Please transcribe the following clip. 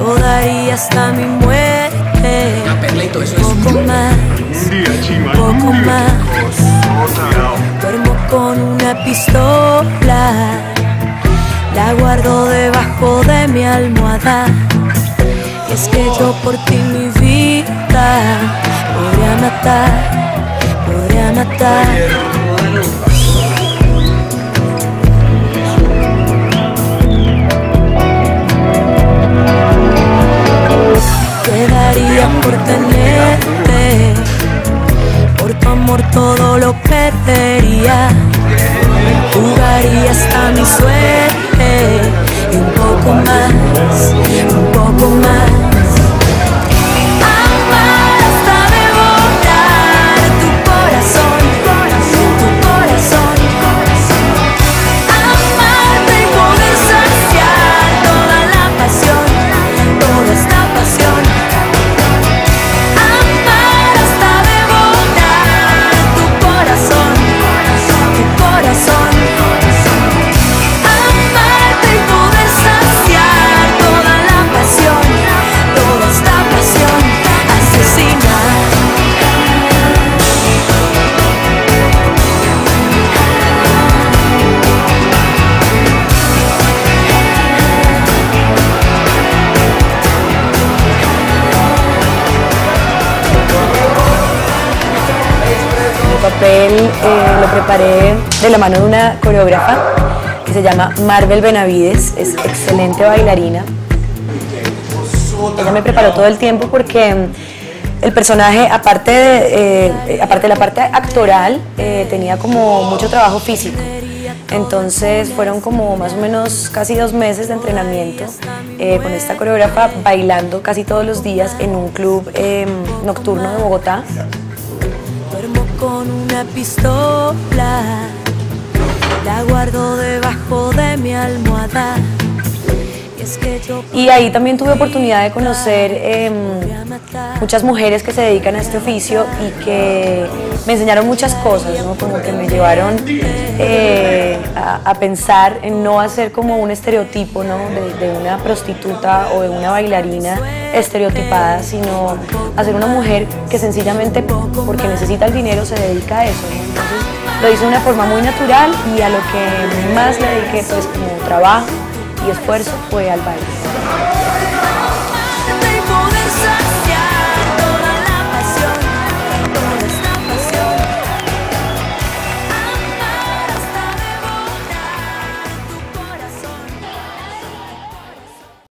Yo daría hasta mi muerte, un poco más, un poco más. Duermo con una pistola, la guardo debajo de mi almohada. Y es que yo por ti mi vida podría matar, podría matar. Quedaría por tenerte, por tu amor todo lo perdería. Jugaría hasta mi suerte y un poco más, un poco más. Amar hasta devorar tu corazón, tu corazón. Amarte y poder saciar toda la pasión, toda esta pasión. Amar hasta devorar tu corazón, tu corazón. Amarte y poder saciar toda la pasión, toda esta pasión asesina. El papel lo preparé de la mano de una coreógrafa que se llama Marvel Benavides, es excelente bailarina. Ella me preparó todo el tiempo porque el personaje, aparte de la parte actoral, tenía como mucho trabajo físico. Entonces fueron como más o menos casi 2 meses de entrenamiento con esta coreógrafa, bailando casi todos los días en un club nocturno de Bogotá. Duermo con una pistola, la guardo debajo de mi almohada. Y ahí también tuve oportunidad de conocer muchas mujeres que se dedican a este oficio y que me enseñaron muchas cosas, ¿no? Como que me llevaron a pensar en no hacer como un estereotipo, ¿no? de una prostituta o de una bailarina estereotipada, sino hacer una mujer que sencillamente porque necesita el dinero se dedica a eso, ¿no? Entonces lo hice de una forma muy natural y a lo que más le dediqué pues como trabajo y esfuerzo fue al baile.